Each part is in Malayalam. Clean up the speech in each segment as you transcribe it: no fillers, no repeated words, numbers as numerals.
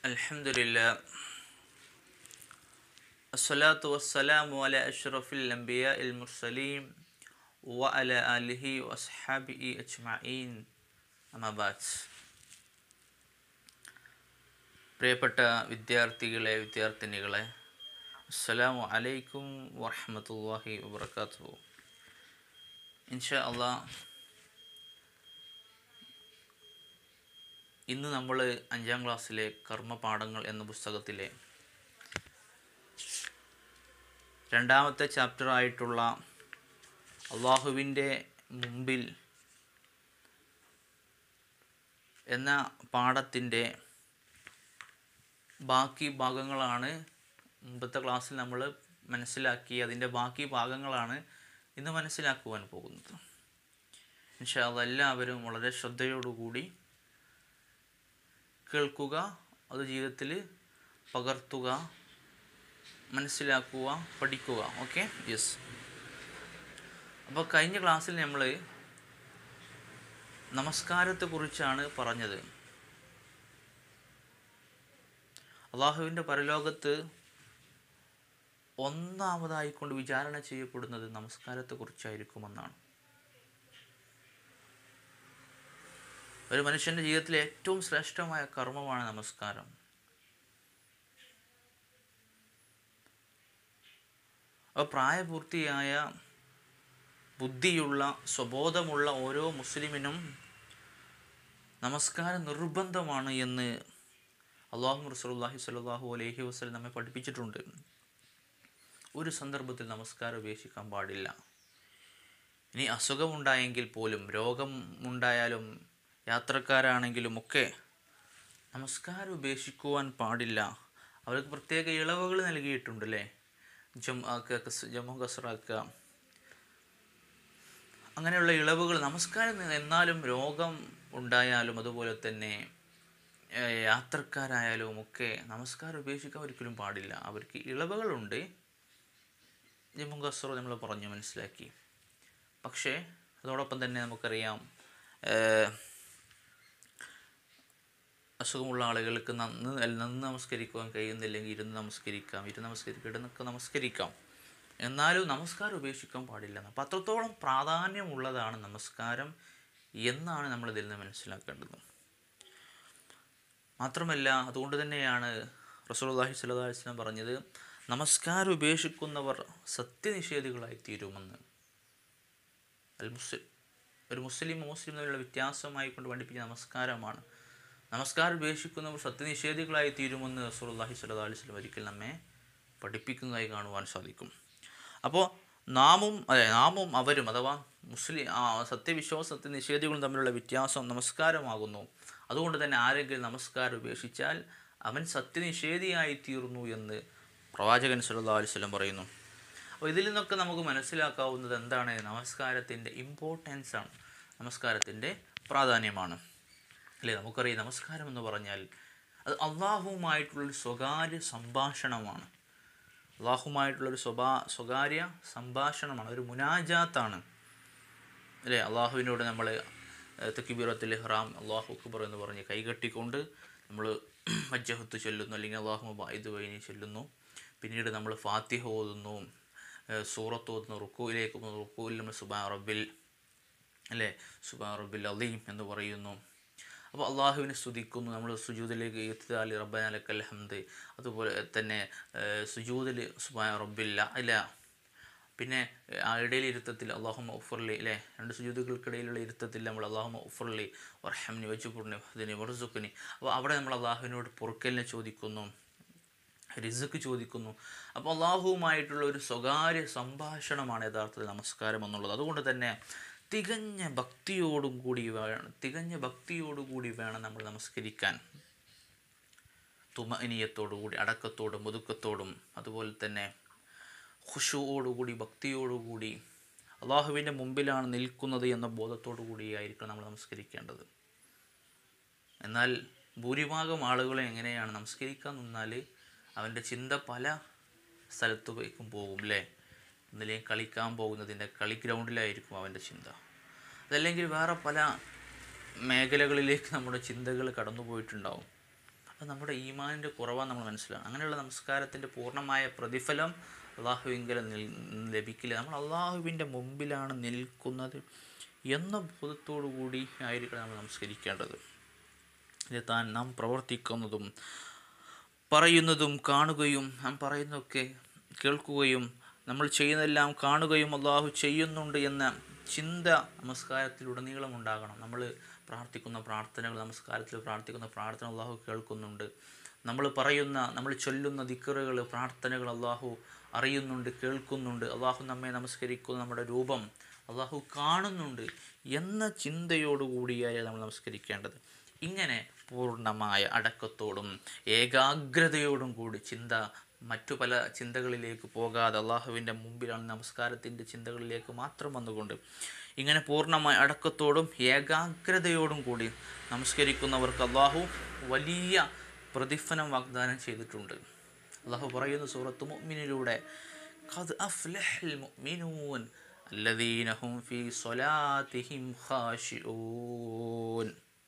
അൽഹംദുലില്ലാ അസ്സലാത്തു വസ്സലാമു അലാ അഷ്റഫിൽ അംബിയാഇൽ മുർസലീൻ വ അലാ ആലിഹി വസ്ഹാബിഹി അജ്മഈൻ. അമ്മാ ബഅദ്. പ്രിയപ്പെട്ട വിദ്യാർത്ഥിനികളെ, അസ്സലാമു അലൈക്കും വറഹ്മത്തുള്ളാഹി വബറകാതുഹു. ഇൻഷാ അല്ലാഹ് ഇന്ന് നമ്മൾ 5ാം ക്ലാസ്സിലെ കർമ്മപാഠങ്ങൾ എന്ന പുസ്തകത്തിലെ 2ാമത്തെ ചാപ്റ്റർ ആയിട്ടുള്ള അള്ളാഹുവിൻ്റെ മുമ്പിൽ എന്ന പാഠത്തിൻ്റെ ബാക്കി ഭാഗങ്ങളാണ് മുമ്പത്തെ ക്ലാസ്സിൽ നമ്മൾ മനസ്സിലാക്കി. അതിൻ്റെ ബാക്കി ഭാഗങ്ങളാണ് ഇന്ന് മനസ്സിലാക്കുവാൻ പോകുന്നത്. ഇൻഷാ അല്ലാഹ് എല്ലാവരും വളരെ ശ്രദ്ധയോടുകൂടി കേൾക്കുക, അത് ജീവിതത്തിൽ പകർത്തുക, മനസ്സിലാക്കുക, പഠിക്കുക. Okay, yes. അപ്പോൾ കഴിഞ്ഞ ക്ലാസ്സിൽ നമ്മൾ നമസ്കാരത്തെക്കുറിച്ചാണ് പറഞ്ഞത്. അള്ളാഹുവിൻ്റെ പരലോകത്ത് ഒന്നാമതായിക്കൊണ്ട് വിചാരണ ചെയ്യപ്പെടുന്നത് നമസ്കാരത്തെക്കുറിച്ചായിരിക്കുമെന്നാണ്. ഒരു മനുഷ്യൻ്റെ ജീവിതത്തിലെ ഏറ്റവും ശ്രേഷ്ഠമായ കർമ്മമാണ് നമസ്കാരം. അപ്പോൾ പ്രായപൂർത്തിയായ ബുദ്ധിയുള്ള സ്വബോധമുള്ള ഓരോ മുസ്ലിമിനും നമസ്കാരം നിർബന്ധമാണ് എന്ന് അല്ലാഹു റസൂലുള്ളാഹി സ്വല്ലല്ലാഹു അലൈഹി വസല്ലം നമ്മെ പഠിപ്പിച്ചിട്ടുണ്ട്. ഒരു സന്ദർഭത്തിൽ നമസ്കാരം ഉപേക്ഷിക്കാൻ പാടില്ല. ഇനി അസുഖമുണ്ടായെങ്കിൽ പോലും, രോഗമുണ്ടായാലും, യാത്രക്കാരാണെങ്കിലും ഒക്കെ നമസ്കാരം ഉപേക്ഷിക്കുവാൻ പാടില്ല. അവർക്ക് പ്രത്യേക ഇളവുകൾ നൽകിയിട്ടുണ്ട് അല്ലേ? ജമ്മു കസറാക്കുക, അങ്ങനെയുള്ള ഇളവുകൾ. നമസ്കാരം എന്നാലും രോഗം ഉണ്ടായാലും അതുപോലെ തന്നെ യാത്രക്കാരായാലും ഒക്കെ നമസ്കാരം ഉപേക്ഷിക്കാൻ ഒരിക്കലും പാടില്ല. അവർക്ക് ഇളവുകളുണ്ട്. ജമ്മു കസറ നമ്മൾ പറഞ്ഞു മനസ്സിലാക്കി. പക്ഷേ അതോടൊപ്പം തന്നെ നമുക്കറിയാം, അസുഖമുള്ള ആളുകൾക്ക് നിന്ന് നമസ്കരിക്കുവാൻ കഴിയുന്നില്ലെങ്കിൽ ഇരുന്ന് നമസ്കരിക്കാം, കിടന്നൊക്കെ നമസ്കരിക്കാം. എന്നാലും നമസ്കാരം ഉപേക്ഷിക്കാൻ പാടില്ല. അപ്പം അത്രത്തോളം പ്രാധാന്യമുള്ളതാണ് നമസ്കാരം എന്നാണ് നമ്മൾ ഇതിൽ നിന്ന് മനസ്സിലാക്കേണ്ടത്. മാത്രമല്ല, അതുകൊണ്ട് തന്നെയാണ് റസൂലുള്ളാഹി സ്വല്ലല്ലാഹു അലൈഹി വസല്ലം പറഞ്ഞത്, നമസ്കാരം ഉപേക്ഷിക്കുന്നവർ സത്യനിഷേധികളായി തീരുമെന്ന്. ഒരു മുസ്ലിം തമ്മിലുള്ള വ്യത്യാസമായിക്കൊണ്ട് പഠിപ്പിച്ച നമസ്കാരമാണ്. നമസ്കാരം ഉപേക്ഷിക്കുന്നവർ സത്യനിഷേധികളായി തീരുമെന്ന് റസൂലുള്ളാഹി സ്വല്ലല്ലാഹു അലൈഹി വസല്ലം ഒരിക്കൽ നമ്മെ പഠിപ്പിക്കുന്നതായി കാണുവാൻ സാധിക്കും. അപ്പോൾ നാമും അവരും, അഥവാ സത്യനിഷേധികളും തമ്മിലുള്ള വ്യത്യാസം നമസ്കാരമാകുന്നു. അതുകൊണ്ട് തന്നെ ആരെങ്കിലും നമസ്കാരം ഉപേക്ഷിച്ചാൽ അവൻ സത്യനിഷേധിയായി തീർന്നു എന്ന് പ്രവാചകൻ സ്വല്ലല്ലാഹു അലൈഹി വസല്ലം പറയുന്നു. അപ്പോൾ ഇതിൽ നിന്നൊക്കെ നമുക്ക് മനസ്സിലാക്കാവുന്നത് എന്താണ്? നമസ്കാരത്തിൻ്റെ ഇമ്പോർട്ടൻസ് ആണ്, നമസ്കാരത്തിൻ്റെ പ്രാധാന്യമാണ് അല്ലേ? നമുക്കറിയാം, നമസ്കാരം എന്ന് പറഞ്ഞാൽ അത് അള്ളാഹുവുമായിട്ടുള്ളൊരു സ്വകാര്യ സംഭാഷണമാണ്. അള്ളാഹുമായിട്ടുള്ളൊരു സ്വകാര്യ സംഭാഷണമാണ്, ഒരു മുനാജാത്താണ് അല്ലേ? അള്ളാഹുവിനോട് നമ്മൾ തക്ബീറത്തുൽ ഇഹ്റാം, അല്ലാഹു അക്ബർ എന്ന് പറഞ്ഞ് കൈകെട്ടിക്കൊണ്ട് നമ്മൾ വജ്ജഹത്ത് ചൊല്ലുന്നു, അല്ലെങ്കിൽ അല്ലാഹുമ്മ ബഅദ് ബൈനി ചൊല്ലുന്നു. പിന്നീട് നമ്മൾ ഫാത്തിഹ ഓതുന്നു, സൂറത്ത് ഓതുന്നു, റുക്കൂയിലേക്ക് പോകുന്നു. റുക്കൂയിൽ നമ്മൾ സുബ്ഹാന റബ്ബിൽ അളീം എന്ന് പറയുന്നു. അപ്പോൾ അള്ളാഹുവിനെ സ്തുതിക്കുന്നു. നമ്മൾ സുജൂദിലേക്ക് ഇഅ്തിദാൽ റബ്ബനാ ലക്കൽ ഹംദ്, അതുപോലെ തന്നെ സുജൂദിൽ സുബ്ഹാന റബ്ബിൽ അഅ്ലാ. പിന്നെ ആ ഇടയിൽ ഇരുത്തത്തിൽ അല്ലാഹുമ്മ ഉഗ്ഫിർലി അല്ലേ? 2 സുജൂദുകൾക്കിടയിലുള്ള ഇരുത്തത്തിൽ നമ്മൾ അല്ലാഹുമ്മ ഉഗ്ഫിർലി വർഹംനി വജ്ബുർനി വഹ്ദിനി വർസുഖ്നി. അപ്പോൾ അവിടെ നമ്മൾ അള്ളാഹുവിനോട് പൊറുക്കലിനെ ചോദിക്കുന്നു, റിസ്ക് ചോദിക്കുന്നു. അപ്പോൾ അള്ളാഹുവുമായിട്ടുള്ള ഒരു സ്വകാര്യ സംഭാഷണമാണ് യഥാർത്ഥത്തിൽ നമസ്കാരം എന്നുള്ളത്. അതുകൊണ്ട് തന്നെ തികഞ്ഞ ഭക്തിയോടുകൂടി വേണം നമ്മൾ നമസ്കരിക്കാൻ. തുമഅനിയത്തോടുകൂടി, അടക്കത്തോടും ഒതുക്കത്തോടും, അതുപോലെ തന്നെ ഖുശൂഓടുകൂടി, ഭക്തിയോടുകൂടി അള്ളാഹുവിൻ്റെ മുമ്പിലാണ് നിൽക്കുന്നത് എന്ന ബോധത്തോടു കൂടിയായിരിക്കും നമ്മൾ നമസ്കരിക്കേണ്ടത്. എന്നാൽ ഭൂരിഭാഗം ആളുകളും എങ്ങനെയാണ് നമസ്കരിക്കാൻ നിന്നാൽ അവൻ്റെ ചിന്ത പല സ്ഥലത്തേക്കും പോകും അല്ലേ? ഒന്നില്ലെങ്കിൽ കളിക്കാൻ പോകുന്നതിൻ്റെ കളി ഗ്രൗണ്ടിലായിരിക്കും അവൻ്റെ ചിന്ത. അതല്ലെങ്കിൽ വേറെ പല മേഖലകളിലേക്ക് നമ്മുടെ ചിന്തകൾ കടന്നു പോയിട്ടുണ്ടാവും. അത് നമ്മുടെ ഈമാനിൻ്റെ കുറവാണ് നമ്മൾ മനസ്സിലാക്കണം. അങ്ങനെയുള്ള നമസ്കാരത്തിൻ്റെ പൂർണ്ണമായ പ്രതിഫലം അള്ളാഹുവിങ്കൽ ലഭിക്കില്ല. നമ്മൾ അള്ളാഹുവിൻ്റെ മുമ്പിലാണ് നിൽക്കുന്നത് എന്ന ബോധത്തോടു കൂടി ആയിരിക്കണം നമ്മൾ നമസ്കരിക്കേണ്ടത്. ഇത് നാം പ്രവർത്തിക്കുന്നതും പറയുന്നതും കാണുകയും നാം പറയുന്നതൊക്കെ കേൾക്കുകയും നമ്മൾ ചെയ്യുന്നതെല്ലാം കാണുകയും അള്ളാഹു ചെയ്യുന്നുണ്ട് എന്ന ചിന്ത നമസ്കാരത്തിലുടനീളം ഉണ്ടാകണം. നമ്മൾ പ്രാർത്ഥിക്കുന്ന പ്രാർത്ഥനകൾ, നമസ്കാരത്തിൽ പ്രാർത്ഥിക്കുന്ന പ്രാർത്ഥന അള്ളാഹു കേൾക്കുന്നുണ്ട്. നമ്മൾ ചൊല്ലുന്ന ദിക്റുകൾ, പ്രാർത്ഥനകൾ അള്ളാഹു അറിയുന്നുണ്ട്, കേൾക്കുന്നുണ്ട്. അള്ളാഹു നമ്മെ നമസ്കരിക്കുന്ന നമ്മുടെ രൂപം അള്ളാഹു കാണുന്നുണ്ട് എന്ന ചിന്തയോടുകൂടിയായി നമ്മൾ നമസ്കരിക്കേണ്ടത്. ഇങ്ങനെ പൂർണ്ണമായ അടക്കത്തോടും ഏകാഗ്രതയോടും കൂടി മറ്റു പല ചിന്തകളിലേക്ക് പോകാതെ അള്ളാഹുവിൻ്റെ മുമ്പിലാണ് നമസ്കാരത്തിൻ്റെ ചിന്തകളിലേക്ക് മാത്രം വന്നുകൊണ്ട് ഇങ്ങനെ പൂർണ്ണമായ അടക്കത്തോടും ഏകാഗ്രതയോടും കൂടി നമസ്കരിക്കുന്നവർക്ക് അള്ളാഹു വലിയ പ്രതിഫലം വാഗ്ദാനം ചെയ്തിട്ടുണ്ട്. അള്ളാഹു പറയുന്നു സൂറത്ത് മുഅ്മിനിലൂടെ, ഖദ് അഫ്ലഹൽ മുഅ്മിനൂൻ അല്ലദീന ഹും ഫീ സ്വലാത്തിഹിം ഖാശിഊൻ.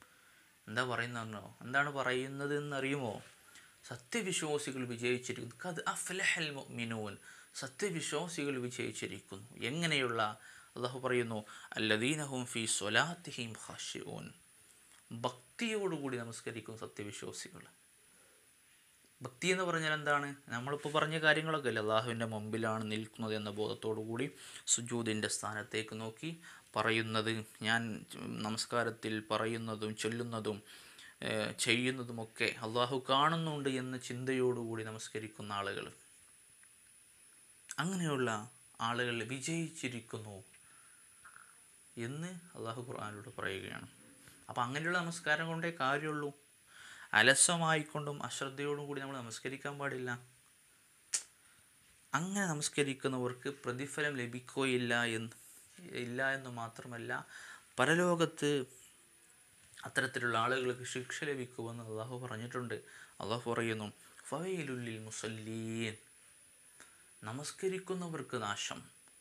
എന്താണ് പറയുന്നത് എന്നറിയുമോ? സത്യവിശ്വാസികൾ വിജയിച്ചിരിക്കുന്നു. ഖദ് അഫ്ലഹൽ മുഅ്മിനൂൻ, സത്യവിശ്വാസികൾ വിജയിച്ചിരിക്കുന്നു. എങ്ങനെയുള്ള? അള്ളാഹു പറയുന്നു അല്ലദീന ഹും ഫീ സ്വലാത്തിഹിം ഖാശിഊൻ, ഭക്തിയോടുകൂടി നമസ്കരിക്കുന്ന സത്യവിശ്വാസികൾ. ഭക്തി എന്ന് പറഞ്ഞാൽ എന്താണ്? നമ്മളിപ്പോൾ പറഞ്ഞ കാര്യങ്ങളൊക്കെ അല്ലേ, അള്ളാഹുവിൻ്റെ മുമ്പിലാണ് നിൽക്കുന്നത് എന്ന ബോധത്തോടു കൂടി സുജൂദിൻ്റെ സ്ഥാനത്തേക്ക് നോക്കി പറയുന്നത്, ഞാൻ നമസ്കാരത്തിൽ പറയുന്നതും ചൊല്ലുന്നതും ചെയ്യുന്നതുമൊക്കെ അള്ളാഹു കാണുന്നുണ്ട് എന്ന ചിന്തയോടുകൂടി നമസ്കരിക്കുന്ന ആളുകൾ, അങ്ങനെയുള്ള ആളുകൾ വിജയിച്ചിരിക്കുന്നു എന്ന് അള്ളാഹു ഖുർആനിലൂടെ പറയുകയാണ്. അപ്പോൾ അങ്ങനെയുള്ള നമസ്കാരം കൊണ്ടേ കാര്യമുള്ളൂ. അലസമായിക്കൊണ്ടും അശ്രദ്ധയോടും കൂടി നമ്മൾ നമസ്കരിക്കാൻ പാടില്ല. അങ്ങനെ നമസ്കരിക്കുന്നവർക്ക് പ്രതിഫലം ലഭിക്കുകയില്ല എന്ന് മാത്രമല്ല, പരലോകത്ത് അത്തരത്തിലുള്ള ആളുകൾക്ക് ശിക്ഷ ലഭിക്കുമെന്ന് അള്ളാഹു പറഞ്ഞിട്ടുണ്ട്. അള്ളാഹു പറയുന്നു ഫവൈലുൽ മുസല്ലീൻ, നമസ്കരിക്കുന്നവർക്ക് നാശം.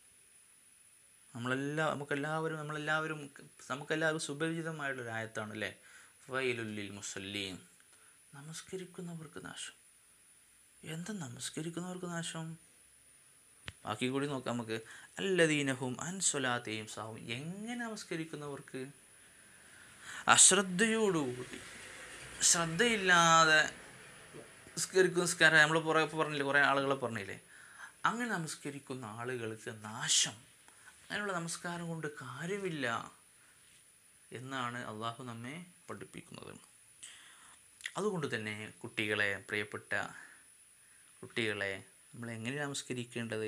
നമുക്കെല്ലാവരും സുപരിചിതമായിട്ടുള്ളൊരു ആയത്താണ് അല്ലേ, ഫവൈലുൽ മുസല്ലീൻ, നമസ്കരിക്കുന്നവർക്ക് നാശം. എന്താ നമസ്കരിക്കുന്നവർക്ക് നാശം? ബാക്കി കൂടി നോക്കാം നമുക്ക്. അല്ലദീനഹും അൻ സ്വലാത്തിഹിം സാഹൂൻ, എങ്ങനെ നമസ്കരിക്കുന്നവർക്ക്? അശ്രദ്ധയോടുകൂടി, ശ്രദ്ധയില്ലാതെ നിസ്കാരം നമ്മൾ പറഞ്ഞില്ലേ, കുറേ ആളുകളെ പറഞ്ഞില്ലേ, അങ്ങനെ നമസ്കരിക്കുന്ന ആളുകൾക്ക് നാശം. അങ്ങനെയുള്ള നമസ്കാരം കൊണ്ട് കാര്യമില്ല എന്നാണ് അള്ളാഹു നമ്മെ പഠിപ്പിക്കുന്നത്. അതുകൊണ്ട് തന്നെ പ്രിയപ്പെട്ട കുട്ടികളെ, നമ്മൾ എങ്ങനെ നമസ്കരിക്കേണ്ടത്?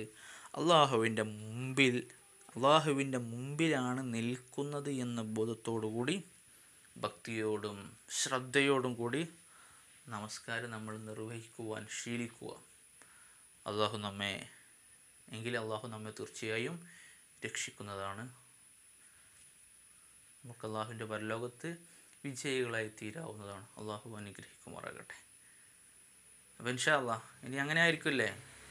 അള്ളാഹുവിൻ്റെ മുമ്പിലാണ് നിൽക്കുന്നത് എന്ന ബോധത്തോടു കൂടി, ഭക്തിയോടും ശ്രദ്ധയോടും കൂടി നമസ്കാരം നമ്മൾ നിർവഹിക്കുവാൻ ശീലിക്കുക. അള്ളാഹു നമ്മെ തീർച്ചയായും രക്ഷിക്കുന്നതാണ്. നമുക്ക് അള്ളാഹുവിൻ്റെ പരലോകത്ത് വിജയികളായി തീരാവുന്നതാണ്. അള്ളാഹു അനുഗ്രഹിക്കുമാറാകട്ടെ. അപ്പോൾ ഇൻഷാ അള്ളാഹ് ഇനി അങ്ങനെ ആയിരിക്കുമല്ലേ,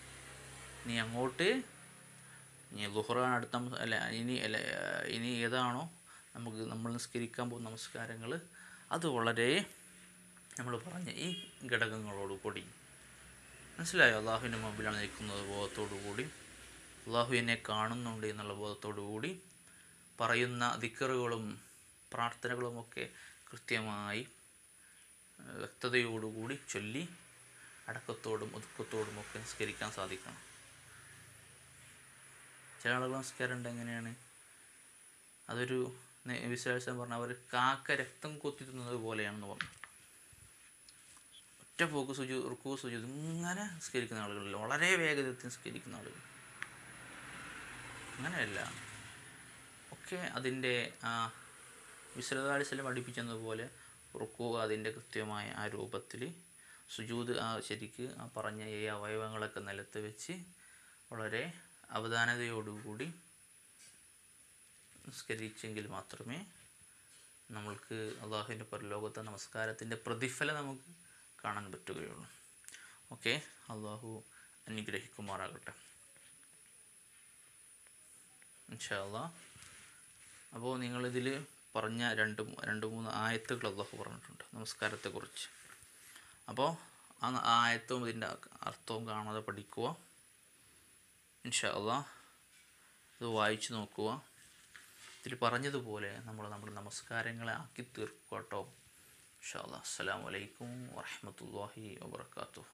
ഇനി ളുഹറാണ് അടുത്ത ഇനി ഏതാണോ നമ്മൾ നിസ്കരിക്കാൻ പോകുന്ന നമസ്കാരങ്ങൾ, അത് വളരെ നമ്മൾ പറഞ്ഞ ഈ ഘടകങ്ങളോടുകൂടി, മനസ്സിലായോ? അള്ളാഹുവിൻ്റെ മുമ്പിലാണ് നിൽക്കുന്നത് ബോധത്തോടു കൂടി, അള്ളാഹു എന്നെ കാണുന്നുണ്ട് എന്നുള്ള ബോധത്തോടു കൂടി, പറയുന്ന ദിക്റുകളും പ്രാർത്ഥനകളുമൊക്കെ കൃത്യമായി വ്യക്തതയോടുകൂടി ചൊല്ലി അടക്കത്തോടും ഒതുക്കത്തോടും ഒക്കെ നിസ്കരിക്കാൻ സാധിക്കണം. ചില ആളുകൾ നമസ്കാരമുണ്ട് എങ്ങനെയാണ്? അതൊരു വിശ്വാസം പറഞ്ഞാൽ അവർ കാക്ക രക്തം കൊത്തി തിന്നുന്നത് പോലെയാണെന്ന് പറഞ്ഞു. ഒറ്റ പോക്ക് റുക്കൂ സുജൂദ് ഇങ്ങനെ നിസ്കരിക്കുന്ന ആളുകളില്ല, വളരെ വേഗത്തിൽ നിസ്കരിക്കുന്ന ആളുകൾ. അങ്ങനെയല്ല, ഒക്കെ അതിൻ്റെ വിശ്വനാഥി സ്വലം പഠിപ്പിച്ചതുപോലെ റുക്കൂ അതിൻ്റെ കൃത്യമായ ആ രൂപത്തിൽ, സുജൂദ് ശരിക്ക് പറഞ്ഞ ഈ അവയവങ്ങളൊക്കെ നിലത്ത് വെച്ച് വളരെ അവധാനതയോടുകൂടി നിസ്കരിച്ചെങ്കിൽ മാത്രമേ നമ്മൾക്ക് അള്ളാഹുവിൻ്റെ പരലോകത്തെ നമസ്കാരത്തിൻ്റെ പ്രതിഫലം നമുക്ക് കാണാൻ പറ്റുകയുള്ളൂ. ഓക്കെ, അള്ളാഹു അനുഗ്രഹിക്കുമാറാകട്ടെ ഇൻഷാ അള്ളാഹ്. അപ്പോൾ നിങ്ങളിതിൽ പറഞ്ഞ രണ്ട് മൂന്ന് ആയത്തുകൾ അള്ളാഹു പറഞ്ഞിട്ടുണ്ട് നമസ്കാരത്തെക്കുറിച്ച്. അപ്പോൾ ആ ആയത്തും ഇതിൻ്റെ അർത്ഥവും കാണാതെ പഠിക്കുക. ഇൻഷാ അല്ലാഹ് ഇത് വായിച്ചു നോക്കുക. ഇതിൽ പറഞ്ഞതുപോലെ നമ്മൾ നമ്മുടെ നമസ്കാരങ്ങളെ ആക്കി തീർക്കുക കേട്ടോ. ഇൻഷാ അല്ലാഹ്. അസ്സലാമു അലൈക്കും വറഹ്മത്തുള്ളാഹി വബറകാതുഹു.